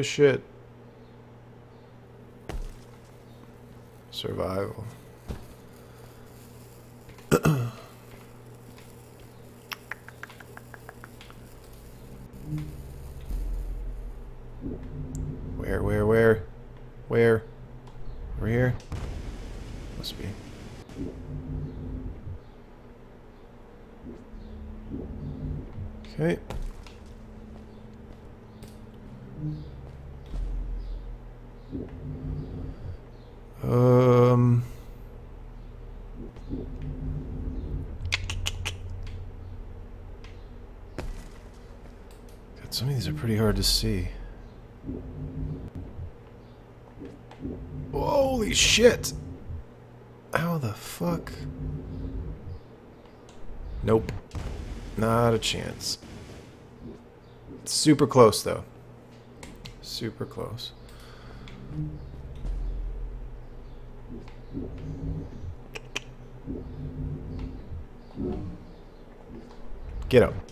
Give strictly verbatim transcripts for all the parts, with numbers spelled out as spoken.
this shit. Survival. Where, where, where? Where? Over here? Must be. Okay. Um. God, some of these are pretty hard to see. Holy shit! How the fuck? Nope. Not a chance. Super close, though. Super close. Get up.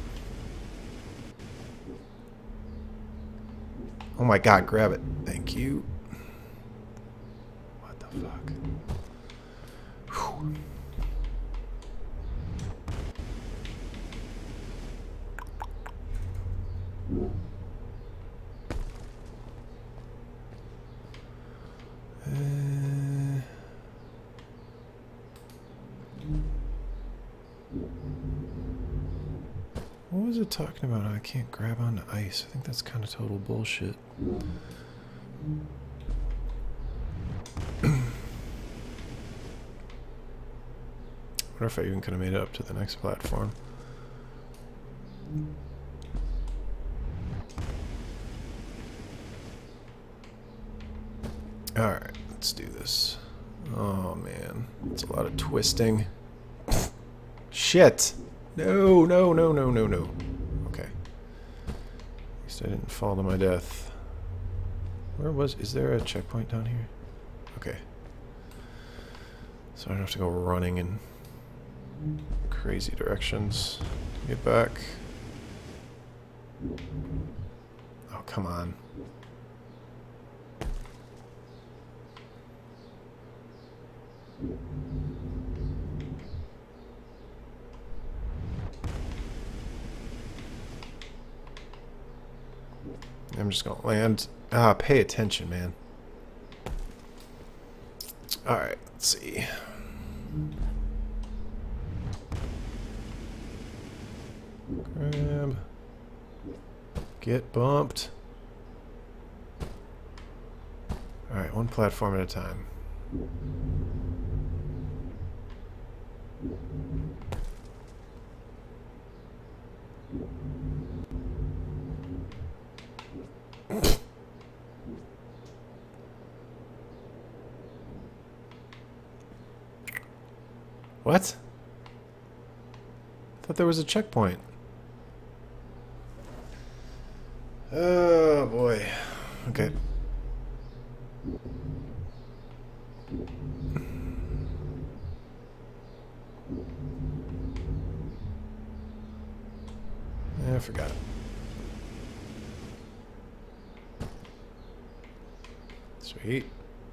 Oh my god, grab it. Thank you. What the fuck? Whew. Uh, what was it talking about? I can't grab onto ice. I think that's kind of total bullshit. Wonder if I even could have made it up to the next platform. Alright, let's do this. Oh man, it's a lot of twisting. Shit! No, no, no, no, no, no. Okay. At least I didn't fall to my death. Where was... Is there a checkpoint down here? Okay. So I don't have to go running in crazy directions to get back. Oh, come on. I'm just gonna land. Ah, pay attention, man. Alright, let's see. Grab. Get bumped. Alright, one platform at a time. What? I thought there was a checkpoint. Oh boy. Okay. I forgot. Sweet.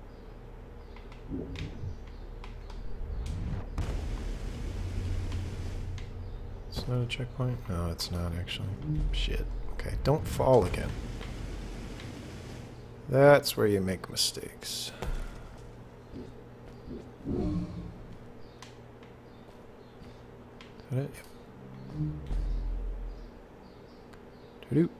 It's not a checkpoint? No, it's not actually. Shit. Okay, don't fall again. That's where you make mistakes. Is that it? Doop.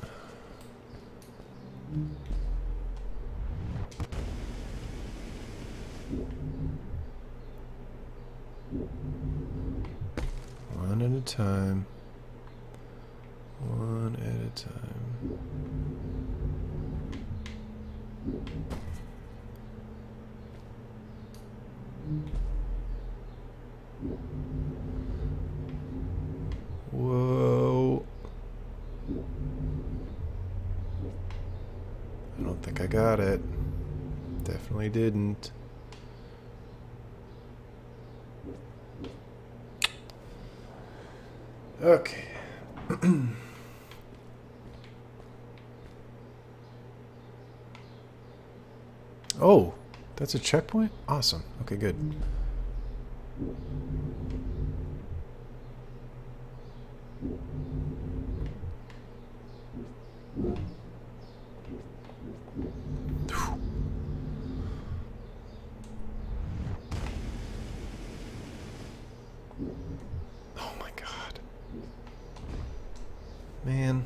One at a time. One at a time. Whoa. I don't think I got it. Definitely didn't. Okay. Oh, that's a checkpoint? Awesome. Okay, good. Oh my god. Man.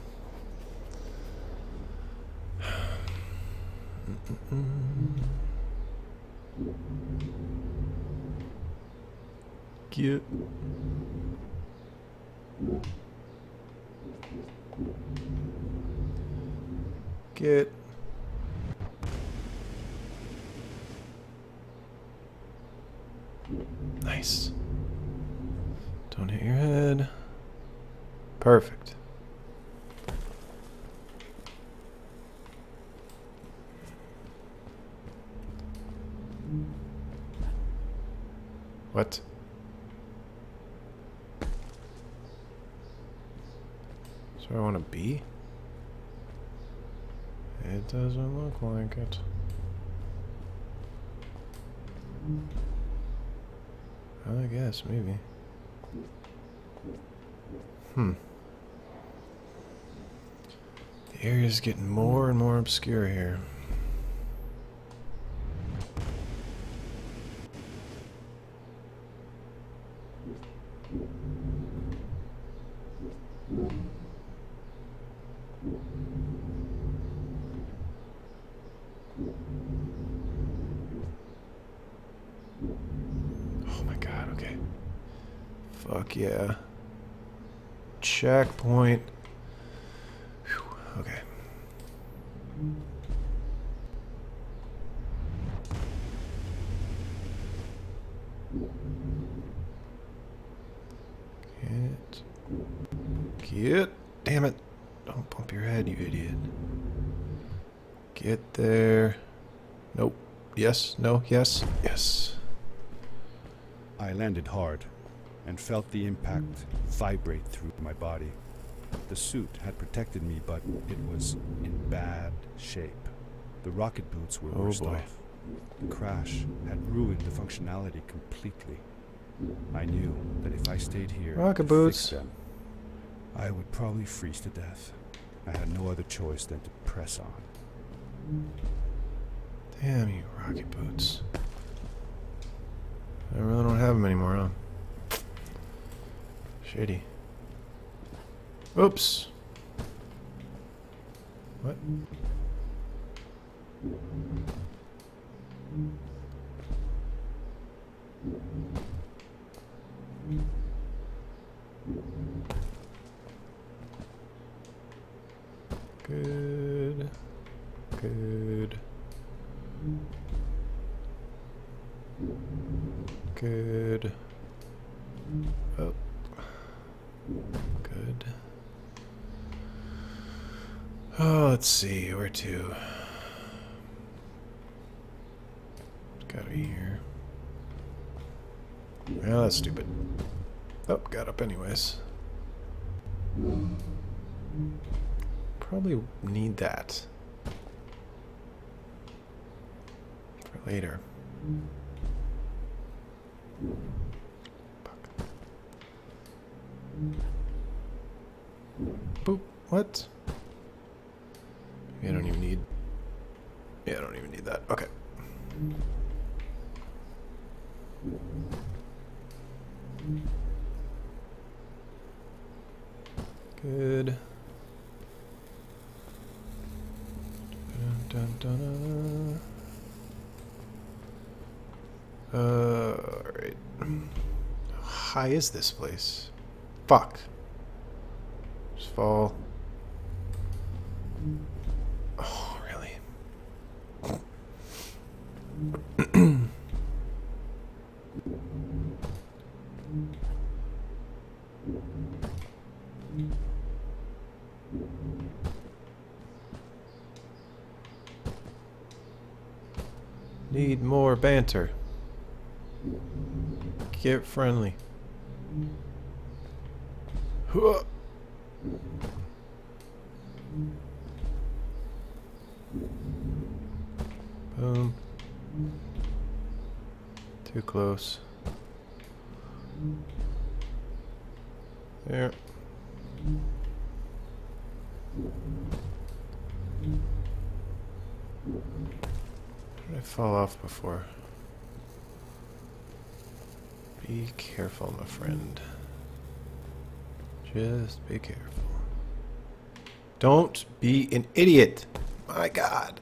Get. Get. Nice. Don't hit your head. Perfect. What? That's where I want to be? It doesn't look like it. I guess, maybe. Hmm. The area's getting more and more obscure here. Oh my god, okay. Fuck yeah. Checkpoint. Whew, okay. Get. Get. Damn it. Don't bump your head, you idiot. Get there. Nope. Yes. No. Yes. Yes. I landed hard and felt the impact vibrate through my body. The suit had protected me, but it was in bad shape. The rocket boots were Oh worse boy. off. The crash had ruined the functionality completely. I knew that if I stayed here Rocket to boots. fix them, I would probably freeze to death. I had no other choice than to press on. Damn you, rocket boots. I really don't have them anymore, huh? Shitty. Oops. What? Good. Good. Good. Oh. Good. Oh, let's see. Where to? It's gotta be here. Well, that's stupid. Oh, got up anyways. Probably need that for later. Fuck. Boop. What? I don't even need. Yeah, I don't even need that. Okay. Good. Dun, dun, dun. Uh, alright. How high is this place? Fuck. Just fall. Oh, really? Need more banter. Get friendly. Huh. Boom. Too close. There. Did I fall off before? Be careful, my friend. Just be careful. Don't be an idiot! My God!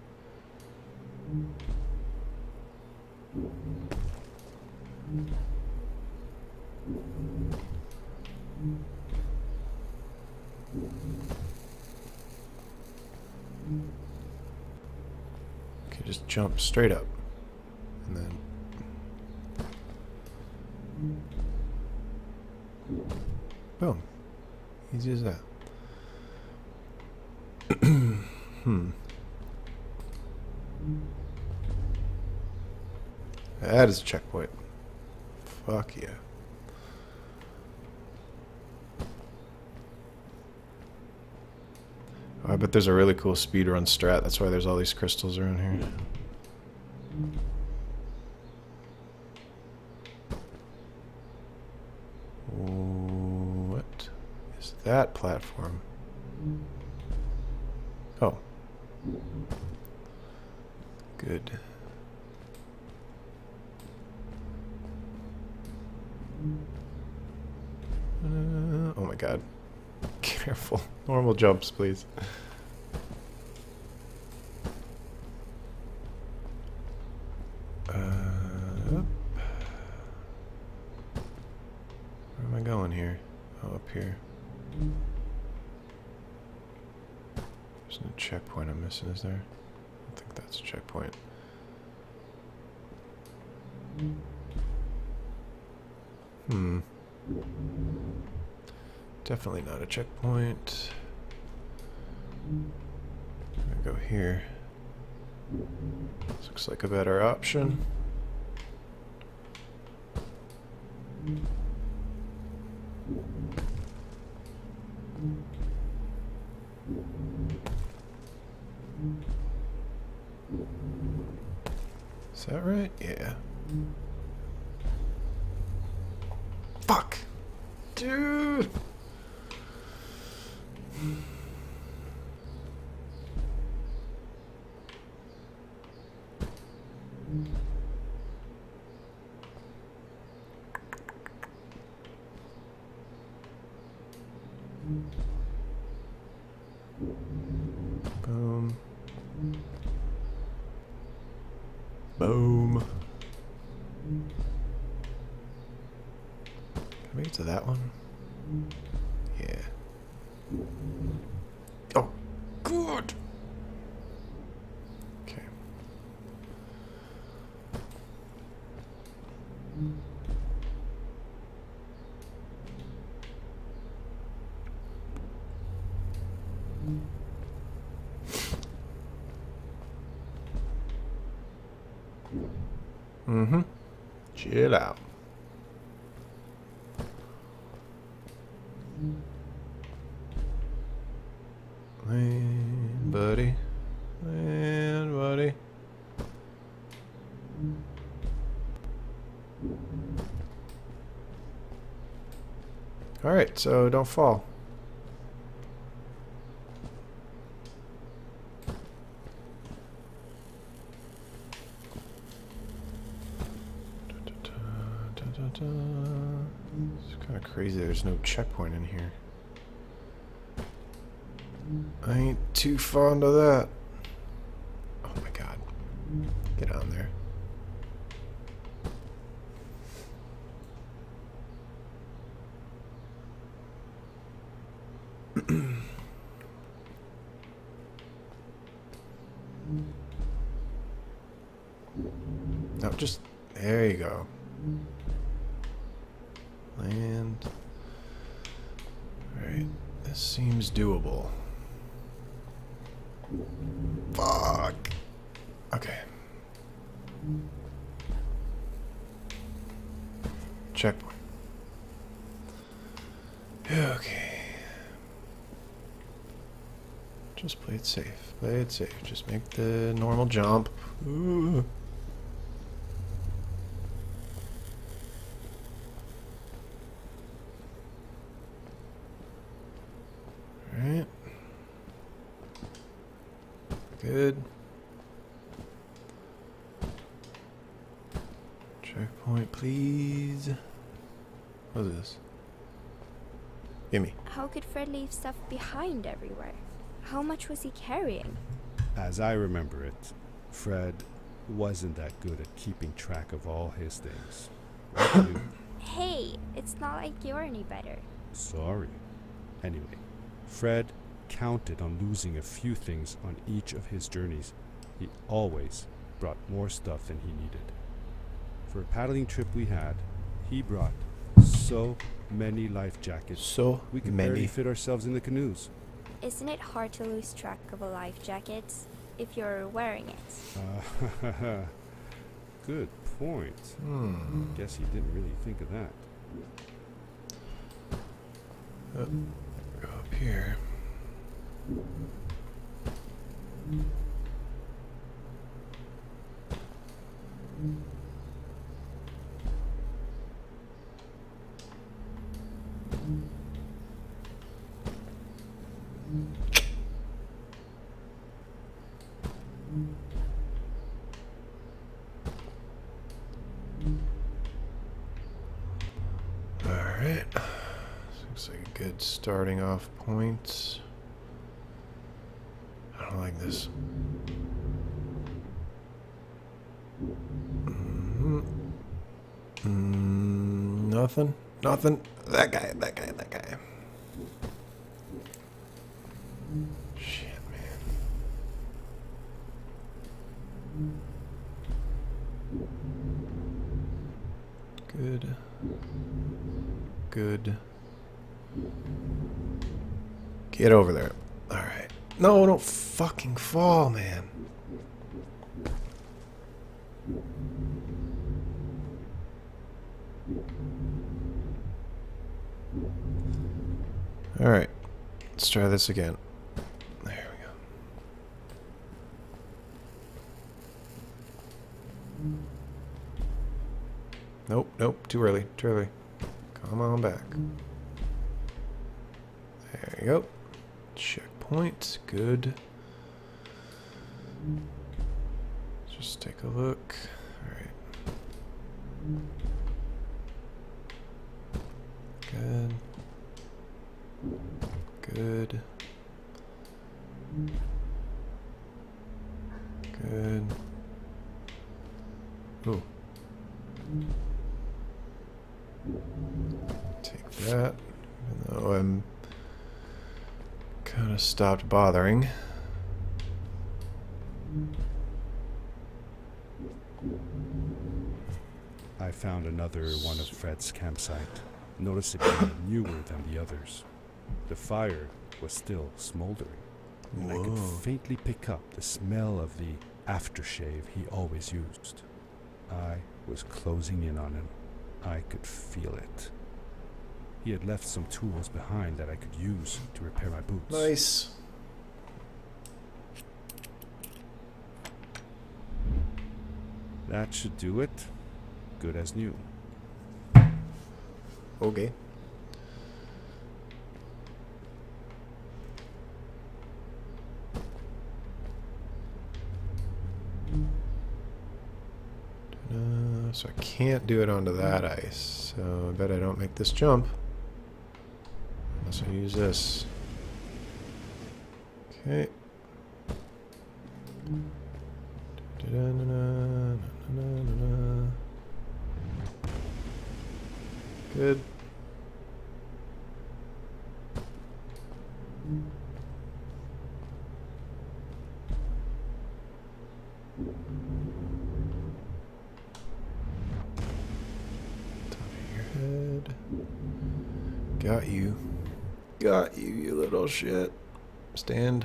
Okay, just jump straight up. And then... boom. Easy as that. Hmm. That is a checkpoint. Fuck yeah. Oh, I bet there's a really cool speedrun strat. That's why there's all these crystals around here. What is that platform? Oh. Good. Uh, oh my God. Careful. Normal jumps, please. Uh, where am I going here? Oh, up here. There's no checkpoint I'm missing, is there? I don't think that's a checkpoint. Hmm. Definitely not a checkpoint. I'm gonna go here. This looks like a better option. Is that right? Yeah. Fuck! Dude! Boom. Boom. Can I make it to that one? Yeah. Oh, good. Okay. Mm-hmm. Chill out. Land, buddy. Land, buddy. Alright, so don't fall. It's kind of crazy there's no checkpoint in here. I ain't too fond of that. Oh my God. Get on there. No, just there you go. Land. Alright, this seems doable. Fuck. Okay. Checkpoint. Okay. Just play it safe. Play it safe. Just make the normal jump. Ooh. Good. Checkpoint, please. What is this? Gimme. How could Fred leave stuff behind everywhere? How much was he carrying? As I remember it, Fred wasn't that good at keeping track of all his things. Like you. Hey, it's not like you're any better. Sorry. Anyway, Fred counted on losing a few things on each of his journeys. He always brought more stuff than he needed. For a paddling trip we had, he brought so many life jackets. So We could many. barely fit ourselves in the canoes. Isn't it hard to lose track of a life jacket if you're wearing it? Uh, good point. Hmm. Guess he didn't really think of that. Oh, go up here. Alright. Looks like a good starting off point. I don't like this. Mm-hmm. Mm, nothing. Nothing. That guy. That guy. That guy. Shit, man. Good. Good. Get over there. Alright. No, don't fucking fall, man. Alright. Let's try this again. There we go. Nope, nope, too early, too early. Come on back. There you go. Checkpoint, good. Just take a look. Alright. Good. Good. Good. Ooh. Take that. Even though I'm kind of stopped bothering. I found another one of Fred's campsite, noticeably newer than the others. The fire was still smoldering, and I could Whoa. faintly pick up the smell of the aftershave he always used. I was closing in on him. I could feel it. He had left some tools behind that I could use to repair my boots. Nice. That should do it. Good as new. Okay. Uh, so I can't do it onto that ice. So I bet I don't make this jump. Unless I use this. Okay. Da-da-da-da-da-da-da-da. Good. Top of your head. Got you. Got you, you little shit. Stand.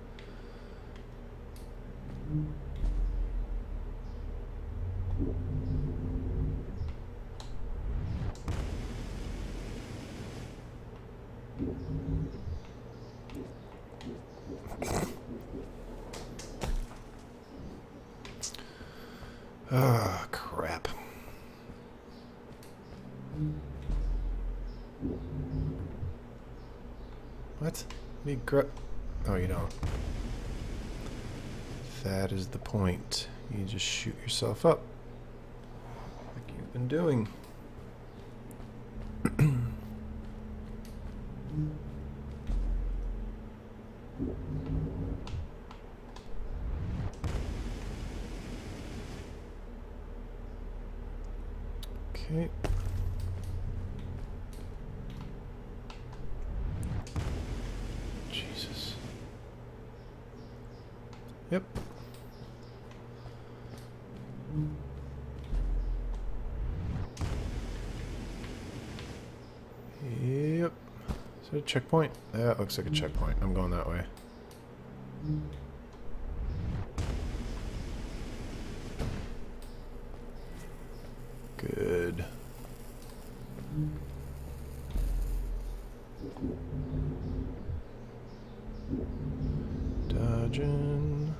Ah, crap. What? Me gra- Oh, you don't. That is the point. You just shoot yourself up. Like you've been doing. Okay. Jesus. Yep. Yep. Is it a checkpoint? That looks like a checkpoint. I'm going that way. Good. Dodging.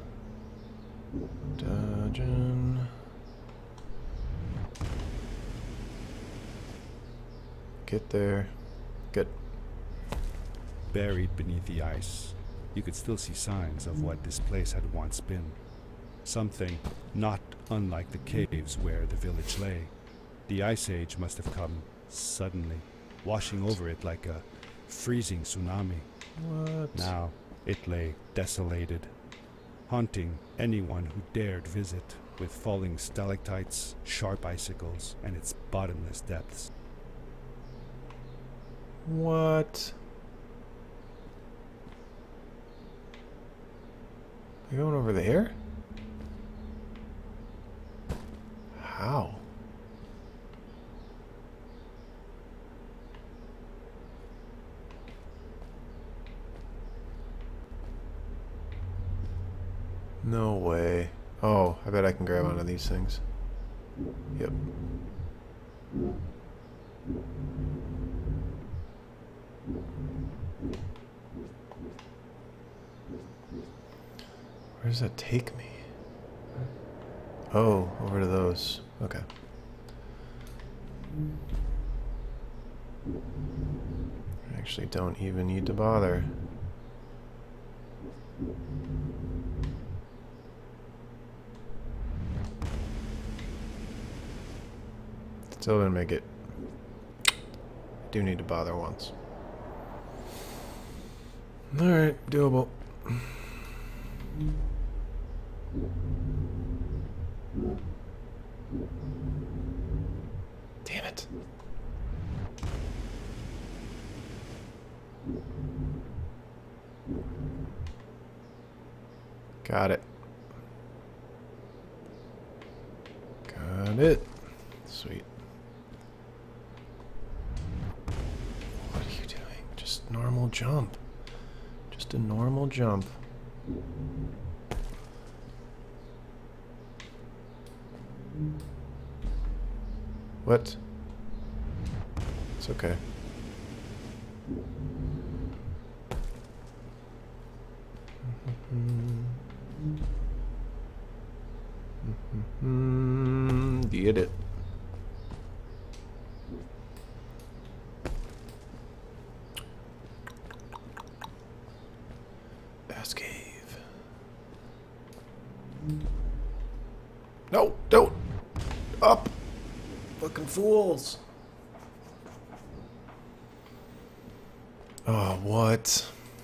Dodging. Get there. Good. Buried beneath the ice, you could still see signs of what this place had once been. Something not unlike the caves where the village lay. The Ice Age must have come suddenly, washing over it like a freezing tsunami. What? Now it lay desolated, haunting anyone who dared visit, with falling stalactites, sharp icicles, and its bottomless depths. What? You going over there? How? No way. Oh, I bet I can grab onto these things. Yep. Where does that take me? Oh, over to those. Okay. I actually don't even need to bother. Still didn't make it. I do need to bother once. Alright, doable. Damn it. Got it. Got it. Sweet. What are you doing? Just normal jump. Just a normal jump. What? It's okay. Get it. Bass cave. No, don't. Up. Fucking fools. Oh, what?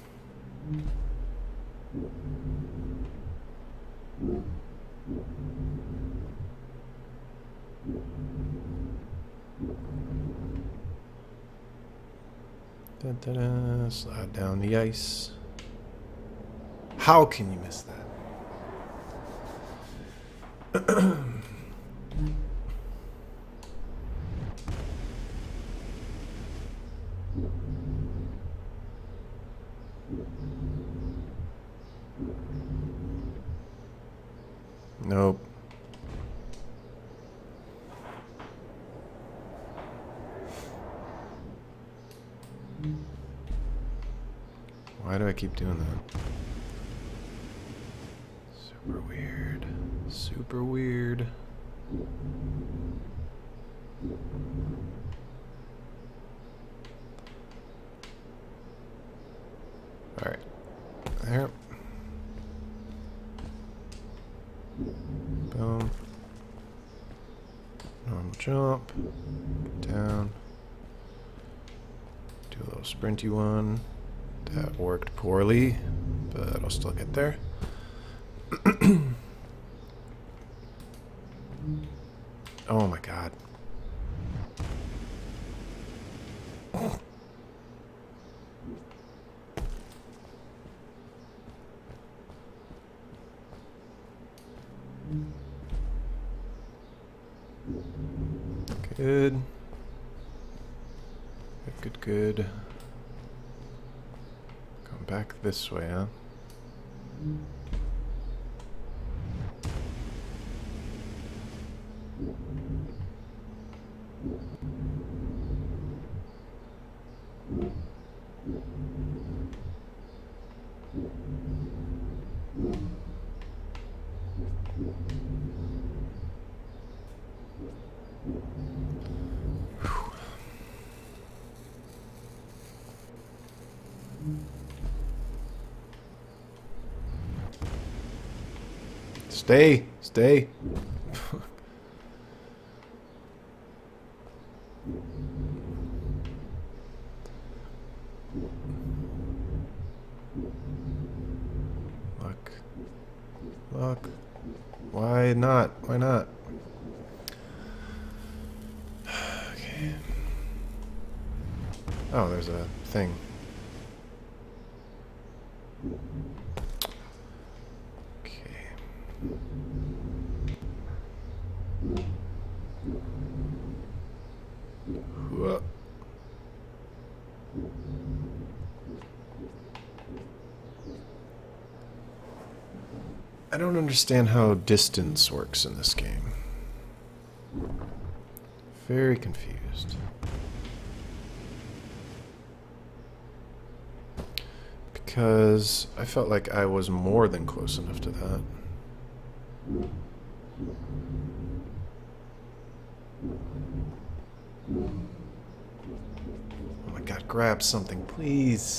Da, da, da. Slide down the ice. How can you miss that? Nope. Why do I keep doing that? Super weird. Super weird. Alright. There. jump. Down. Do a little sprinty one. That worked poorly, but I'll still get there. Oh my god. Good. Good, good, good. Come back this way, huh? Stay, stay. Look. Look. Why not? Why not? Okay. Oh, there's a thing. Whoa. I don't understand how distance works in this game. Very confused. Because I felt like I was more than close enough to that. Oh my god, grab something, please.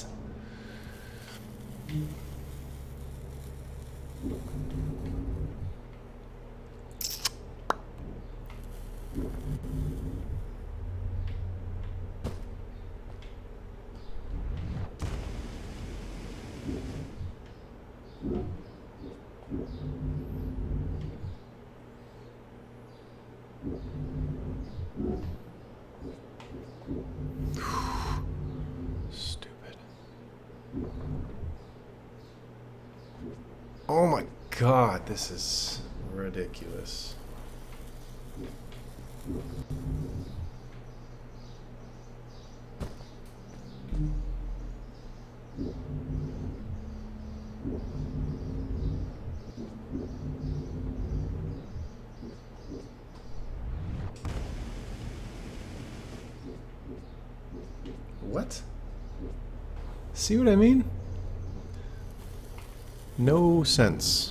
Stupid. Oh my god, this is ridiculous. What? See what I mean? No sense.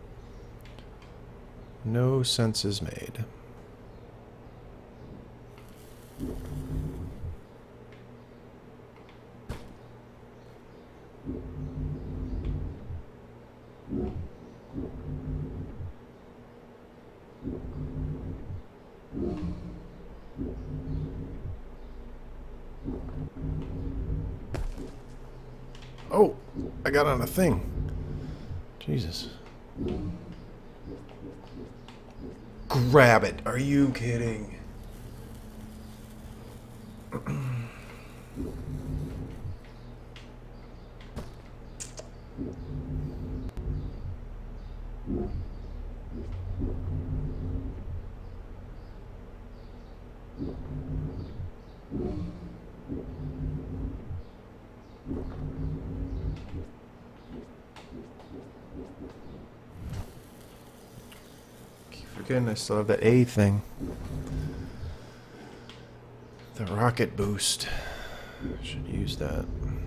No sense is made. Oh, I got on a thing. Jesus. Grab it. Are you kidding? Keep forgetting I still have that A thing. The rocket boost. Should use that.